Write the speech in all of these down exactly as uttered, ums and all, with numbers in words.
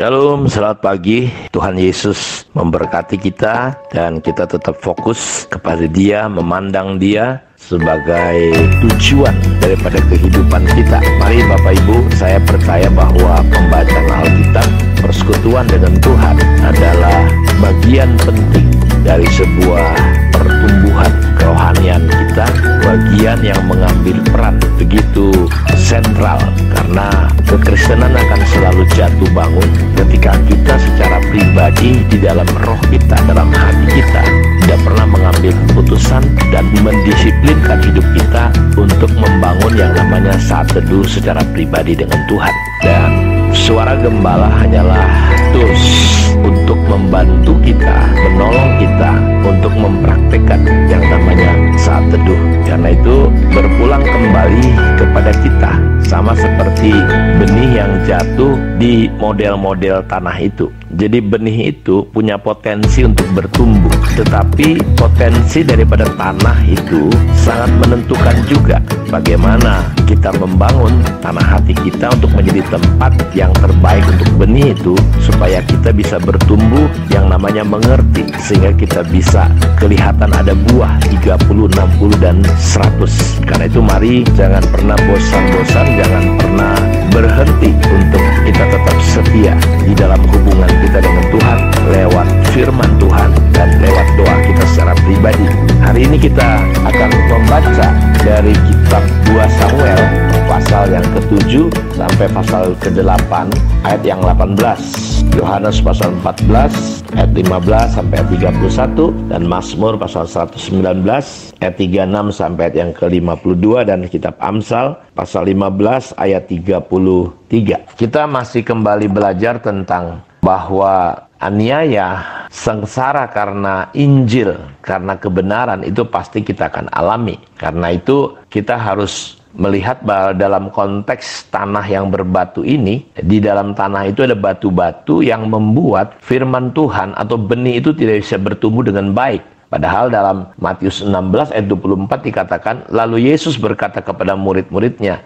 Shalom, selamat pagi. Tuhan Yesus memberkati kita dan kita tetap fokus kepada Dia, memandang Dia sebagai tujuan daripada kehidupan kita. Mari Bapak Ibu, saya percaya bahwa pembacaan Alkitab, persekutuan dengan Tuhan adalah bagian penting dari sebuah pertumbuhan kerohanian kita, bagian yang mengambil peran begitu sentral, karena kekristenan akan selalu jatuh bangun ketika kita secara pribadi di dalam roh kita, dalam hati kita tidak pernah mengambil keputusan dan mendisiplinkan hidup kita untuk membangun yang namanya saat teduh secara pribadi dengan Tuhan. Dan suara gembala hanyalah tools untuk membantu kita, menolong kita untuk mempraktekkan yang namanya saat teduh. Karena itu berpulang kembali kepada kita, sama seperti benih yang jatuh di model-model tanah itu. Jadi benih itu punya potensi untuk bertumbuh, tetapi potensi daripada tanah itu sangat menentukan juga bagaimana kita membangun tanah hati kita untuk menjadi tempat yang terbaik untuk benih itu, supaya kita bisa bertumbuh yang namanya mengerti, sehingga kita bisa kelihatan ada buah tiga puluh, enam puluh, dan seratus. Karena itu mari jangan pernah bosan-bosan, jangan pernah berhenti untuk kita tetap setia di dalam hubungan kita dengan Tuhan lewat firman Tuhan dan lewat doa kita secara pribadi. Hari ini kita akan membaca dari kitab dua Samuel pasal yang ketujuh sampai pasal kedelapan ayat yang delapan belas, Yohanes pasal empat belas ayat lima belas sampai ayat tiga puluh satu, dan Mazmur pasal seratus sembilan belas ayat tiga puluh enam sampai ayat yang ke lima puluh dua, dan kitab Amsal pasal lima belas ayat tiga puluh tiga. Kita masih kembali belajar tentang bahwa aniaya, sengsara karena Injil, karena kebenaran itu pasti kita akan alami. Karena itu kita harus melihat bahwa dalam konteks tanah yang berbatu ini, di dalam tanah itu ada batu-batu yang membuat firman Tuhan atau benih itu tidak bisa bertumbuh dengan baik. Padahal dalam Matius enam belas ayat dua puluh empat dikatakan, lalu Yesus berkata kepada murid-muridnya,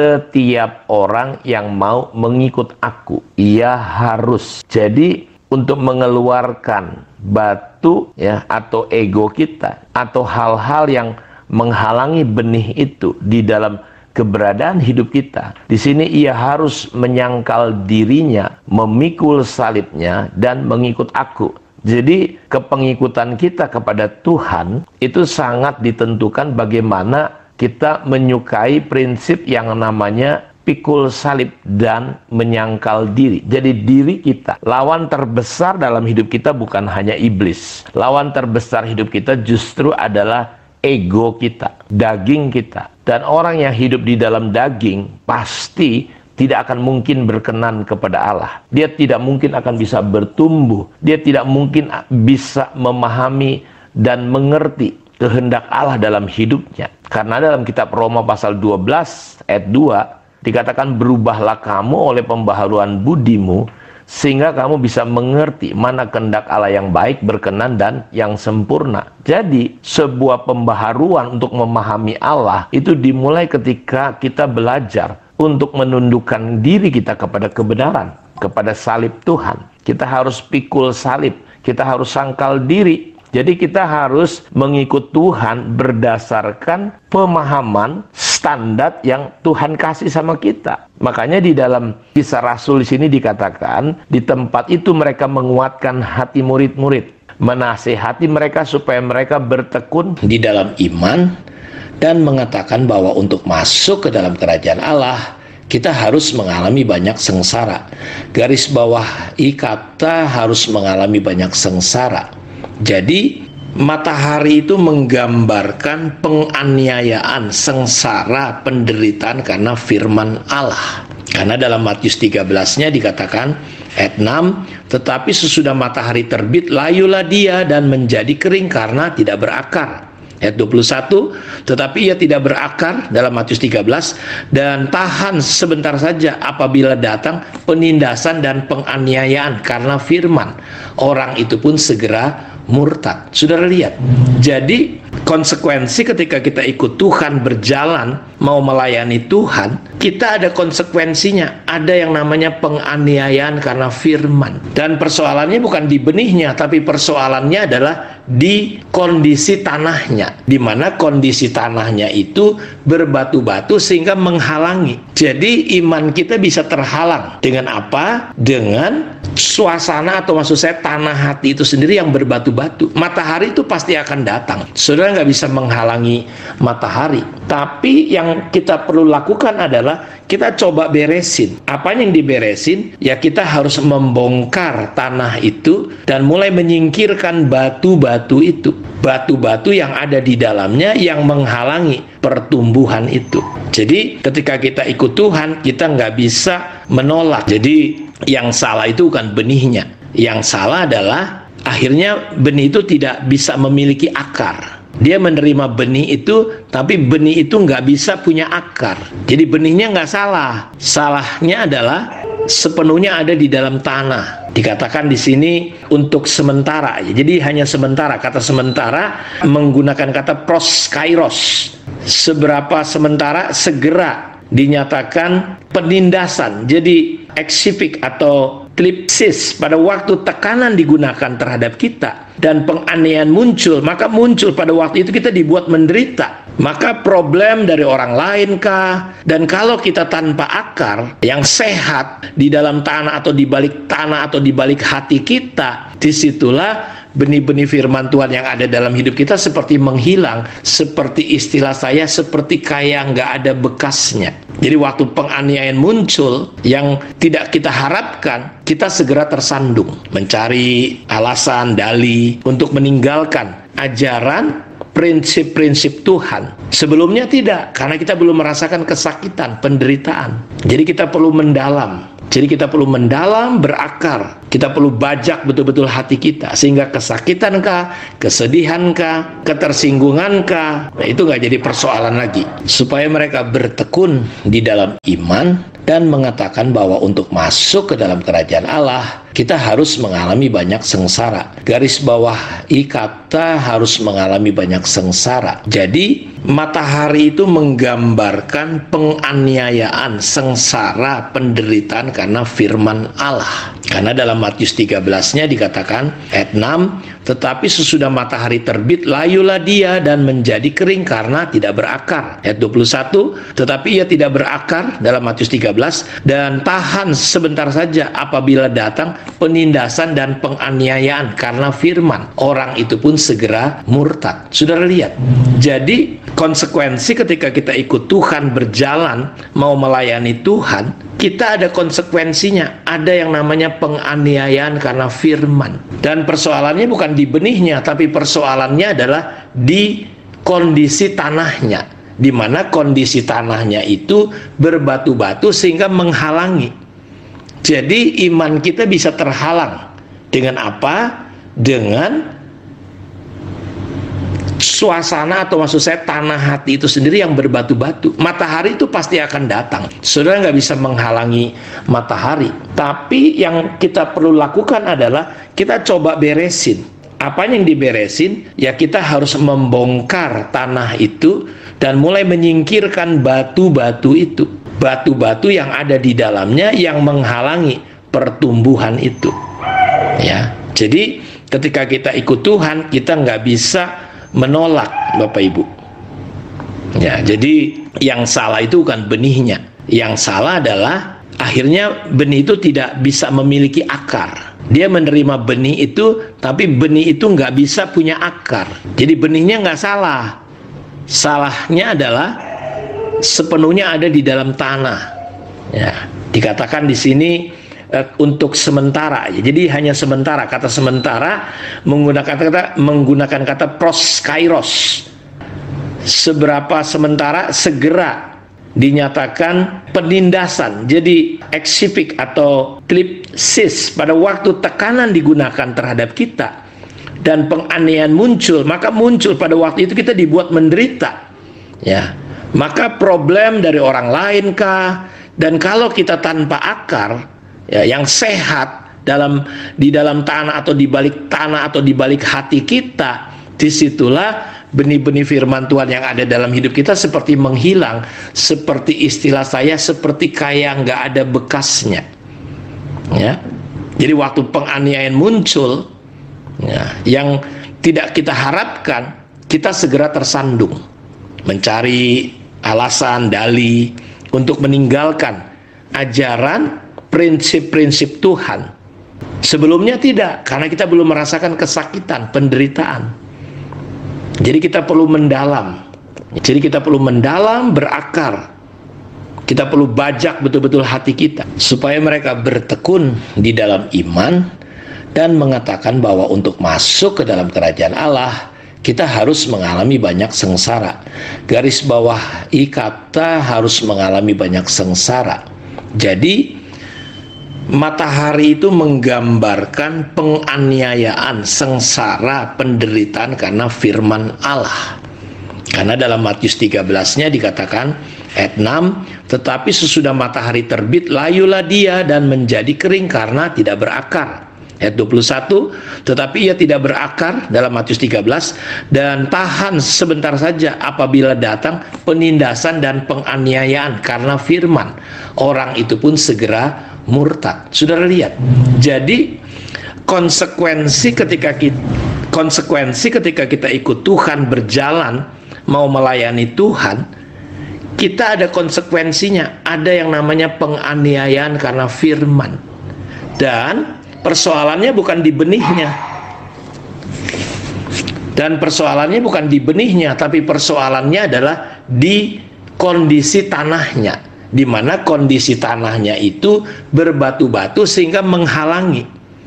setiap orang yang mau mengikut aku, ia harus. Jadi untuk mengeluarkan batu ya, atau ego kita, atau hal-hal yang menghalangi benih itu di dalam keberadaan hidup kita, di sini ia harus menyangkal dirinya, memikul salibnya, dan mengikut aku. Jadi kepengikutan kita kepada Tuhan itu sangat ditentukan bagaimana kita menyukai prinsip yang namanya pikul salib dan menyangkal diri. Jadi diri kita, lawan terbesar dalam hidup kita bukan hanya iblis. Lawan terbesar hidup kita justru adalah ego kita, daging kita. Dan orang yang hidup di dalam daging pasti tidak akan mungkin berkenan kepada Allah. Dia tidak mungkin akan bisa bertumbuh. Dia tidak mungkin bisa memahami dan mengerti kehendak Allah dalam hidupnya. Karena dalam kitab Roma pasal dua belas ayat dua dikatakan, berubahlah kamu oleh pembaharuan budimu, sehingga kamu bisa mengerti mana kehendak Allah yang baik, berkenan, dan yang sempurna. Jadi sebuah pembaharuan untuk memahami Allah itu dimulai ketika kita belajar untuk menundukkan diri kita kepada kebenaran, kepada salib Tuhan. Kita harus pikul salib, kita harus sangkal diri. Jadi kita harus mengikut Tuhan berdasarkan pemahaman standar yang Tuhan kasih sama kita. Makanya di dalam Kisah Rasul di sini dikatakan, di tempat itu mereka menguatkan hati murid-murid, menasihati mereka supaya mereka bertekun di dalam iman, dan mengatakan bahwa untuk masuk ke dalam kerajaan Allah, kita harus mengalami banyak sengsara. Garis bawah I kata harus mengalami banyak sengsara. Jadi matahari itu menggambarkan penganiayaan, sengsara, penderitaan karena firman Allah. Karena dalam Matius tiga belas-nya dikatakan ayat enam, tetapi sesudah matahari terbit, layulah dia dan menjadi kering karena tidak berakar. Ayat dua puluh satu, tetapi ia tidak berakar dalam Matius tiga belas, dan tahan sebentar saja apabila datang penindasan dan penganiayaan karena firman. Orang itu pun segera murtad. Saudara lihat, jadi konsekuensi ketika kita ikut Tuhan, berjalan, mau melayani Tuhan, kita ada konsekuensinya. Ada yang namanya penganiayaan karena firman. Dan persoalannya bukan di benihnya, tapi persoalannya adalah di kondisi tanahnya, di mana kondisi tanahnya itu berbatu-batu sehingga menghalangi. Jadi iman kita bisa terhalang dengan apa? Dengan suasana atau maksud saya tanah hati itu sendiri yang berbatu-batu. Matahari itu pasti akan datang. Saudara nggak bisa menghalangi matahari. Tapi yang kita perlu lakukan adalah kita coba beresin. Apa yang diberesin? Ya kita harus membongkar tanah itu dan mulai menyingkirkan batu-batu itu. Batu-batu yang ada di dalamnya yang menghalangi pertumbuhan itu. Jadi ketika kita ikut Tuhan, kita nggak bisa menolak. Jadi yang salah itu bukan benihnya. Yang salah adalah akhirnya benih itu tidak bisa memiliki akar. Dia menerima benih itu, tapi benih itu nggak bisa punya akar. Jadi benihnya nggak salah. Salahnya adalah sepenuhnya ada di dalam tanah. Dikatakan di sini untuk sementara. Jadi hanya sementara. Kata sementara menggunakan kata proskairos. Seberapa sementara, segera dinyatakan penindasan. Jadi eksifik atau klipsis, pada waktu tekanan digunakan terhadap kita dan penganiayaan muncul, maka muncul pada waktu itu kita dibuat menderita. Maka problem dari orang lain kah? Dan kalau kita tanpa akar yang sehat di dalam tanah atau di balik tanah atau di balik hati kita, disitulah benih-benih firman Tuhan yang ada dalam hidup kita seperti menghilang, seperti istilah saya, seperti kayak nggak ada bekasnya. Jadi waktu penganiayaan muncul yang tidak kita harapkan, kita segera tersandung, mencari alasan, dalih untuk meninggalkan ajaran, prinsip-prinsip Tuhan. Sebelumnya tidak, karena kita belum merasakan kesakitan, penderitaan. Jadi kita perlu mendalam. Jadi kita perlu mendalam, berakar. Kita perlu bajak betul-betul hati kita. Sehingga kesakitankah, kesedihankah, ketersinggungankah, nah itu nggak jadi persoalan lagi. Supaya mereka bertekun di dalam iman dan mengatakan bahwa untuk masuk ke dalam kerajaan Allah, kita harus mengalami banyak sengsara. Garis bawah I, kata harus mengalami banyak sengsara. Jadi matahari itu menggambarkan penganiayaan, sengsara, penderitaan karena firman Allah. Karena dalam Matius tiga belas-nya dikatakan ayat enam, tetapi sesudah matahari terbit, layulah dia dan menjadi kering karena tidak berakar. Ayat dua puluh satu, tetapi ia tidak berakar dalam Matius tiga belas, dan tahan sebentar saja apabila datang penindasan dan penganiayaan karena firman. Orang itu pun segera murtad. Saudara lihat, jadi konsekuensi ketika kita ikut Tuhan, berjalan, mau melayani Tuhan, kita ada konsekuensinya. Ada yang namanya penganiayaan karena firman. Dan persoalannya bukan di benihnya, tapi persoalannya adalah di kondisi tanahnya, di mana kondisi tanahnya itu berbatu-batu sehingga menghalangi. Jadi iman kita bisa terhalang dengan apa? Dengan suasana atau maksud saya tanah hati itu sendiri yang berbatu-batu. Matahari itu pasti akan datang. Saudara nggak bisa menghalangi matahari. Tapi yang kita perlu lakukan adalah kita coba beresin. Apa yang diberesin? Ya kita harus membongkar tanah itu dan mulai menyingkirkan batu-batu itu. Batu-batu yang ada di dalamnya yang menghalangi pertumbuhan itu. Ya, jadi ketika kita ikut Tuhan, kita nggak bisa menolak, Bapak Ibu. Ya, jadi yang salah itu bukan benihnya. Yang salah adalah akhirnya benih itu tidak bisa memiliki akar. Dia menerima benih itu, tapi benih itu nggak bisa punya akar. Jadi benihnya nggak salah. Salahnya adalah sepenuhnya ada di dalam tanah. Ya, dikatakan di sini uh, untuk sementara. Jadi hanya sementara. Kata sementara menggunakan kata menggunakan kata proskairos. Seberapa sementara, segera dinyatakan penindasan. Jadi eksifik atau klipsis, pada waktu tekanan digunakan terhadap kita dan penganiayaan muncul, maka muncul pada waktu itu kita dibuat menderita. Ya, maka problem dari orang lain kah? Dan kalau kita tanpa akar, ya, yang sehat dalam di dalam tanah atau di balik tanah atau di balik hati kita, disitulah benih-benih firman Tuhan yang ada dalam hidup kita seperti menghilang, seperti istilah saya, seperti kayak nggak ada bekasnya. Ya, jadi waktu penganiayaan muncul, ya, yang tidak kita harapkan, kita segera tersandung, mencari alasan, dalih untuk meninggalkan ajaran, prinsip-prinsip Tuhan. Sebelumnya tidak, karena kita belum merasakan kesakitan, penderitaan. Jadi kita perlu mendalam. Jadi kita perlu mendalam, berakar. Kita perlu bajak betul-betul hati kita, supaya mereka bertekun di dalam iman dan mengatakan bahwa untuk masuk ke dalam kerajaan Allah, kita harus mengalami banyak sengsara. Garis bawah i kata harus mengalami banyak sengsara. Jadi matahari itu menggambarkan penganiayaan, sengsara, penderitaan karena firman Allah. Karena dalam Matius tiga belas-nya dikatakan ayat enam, tetapi sesudah matahari terbit, layulah dia dan menjadi kering karena tidak berakar. Ayat dua puluh satu, tetapi ia tidak berakar dalam Matius tiga belas, dan tahan sebentar saja apabila datang penindasan dan penganiayaan karena firman. Orang itu pun segera murtad. Saudara lihat, jadi konsekuensi ketika kita, konsekuensi ketika kita ikut Tuhan, berjalan mau melayani Tuhan, kita ada konsekuensinya. Ada yang namanya penganiayaan karena firman. Dan persoalannya bukan di benihnya. Dan persoalannya bukan di benihnya, tapi persoalannya adalah di kondisi tanahnya, di mana kondisi tanahnya itu berbatu-batu sehingga menghalangi.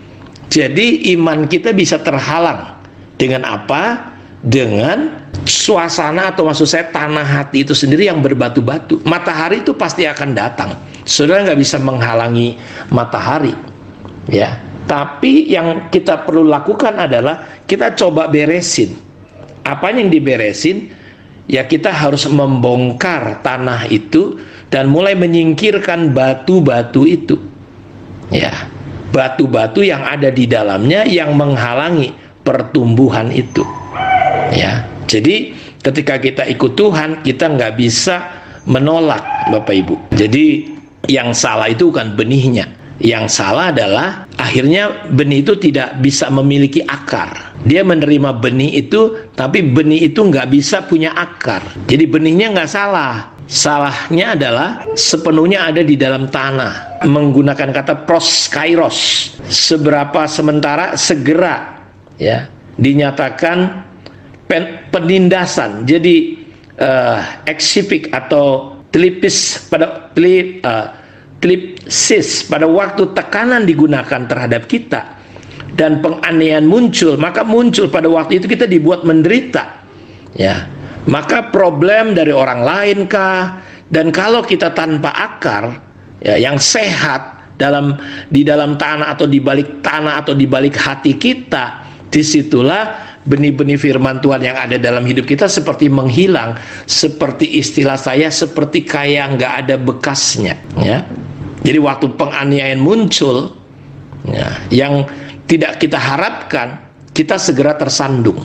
Jadi iman kita bisa terhalang dengan apa? Dengan suasana, atau maksud saya tanah hati itu sendiri yang berbatu-batu. Matahari itu pasti akan datang. Saudara nggak bisa menghalangi matahari, ya. Tapi yang kita perlu lakukan adalah kita coba beresin. Apa yang diberesin? Ya, kita harus membongkar tanah itu dan mulai menyingkirkan batu-batu itu. Ya, batu-batu yang ada di dalamnya yang menghalangi pertumbuhan itu. Ya, jadi ketika kita ikut Tuhan, kita nggak bisa menolak, Bapak Ibu. Jadi yang salah itu bukan benihnya. Yang salah adalah akhirnya benih itu tidak bisa memiliki akar. Dia menerima benih itu, tapi benih itu nggak bisa punya akar. Jadi benihnya nggak salah. Salahnya adalah sepenuhnya ada di dalam tanah. Menggunakan kata proskairos. Seberapa sementara segera, ya, dinyatakan pen, penindasan. Jadi uh, eksipik atau telipis pada telip, uh, telipsis, pada waktu tekanan digunakan terhadap kita dan penganiayaan muncul, maka muncul pada waktu itu kita dibuat menderita, ya. Maka problem dari orang lain kah? Dan kalau kita tanpa akar, ya, yang sehat dalam di dalam tanah atau di balik tanah atau di balik hati kita, disitulah benih-benih firman Tuhan yang ada dalam hidup kita seperti menghilang, seperti istilah saya, seperti kayak nggak ada bekasnya, ya. Jadi waktu penganiayaan muncul, ya, yang tidak kita harapkan, kita segera tersandung,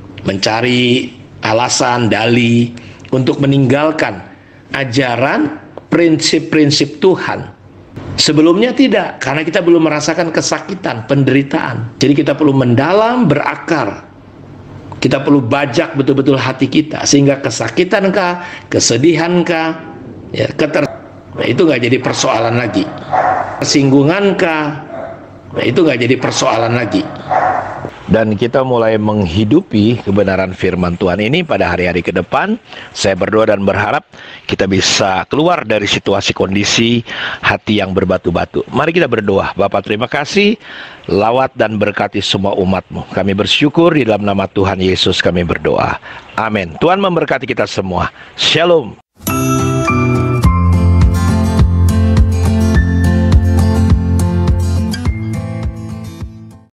mencari alasan, dalih untuk meninggalkan ajaran, prinsip-prinsip Tuhan. Sebelumnya tidak, karena kita belum merasakan kesakitan, penderitaan. Jadi kita perlu mendalam, berakar. Kita perlu bajak betul-betul hati kita, sehingga kesakitankah, kesedihankah, ya, keter nah, itu nggak jadi persoalan lagi. Persinggungankah, nah, itu nggak jadi persoalan lagi. Dan kita mulai menghidupi kebenaran firman Tuhan ini pada hari-hari ke depan. Saya berdoa dan berharap kita bisa keluar dari situasi kondisi hati yang berbatu-batu. Mari kita berdoa. Bapa, terima kasih, lawat dan berkati semua umat-Mu. Kami bersyukur di dalam nama Tuhan Yesus kami berdoa. Amin. Tuhan memberkati kita semua. Shalom.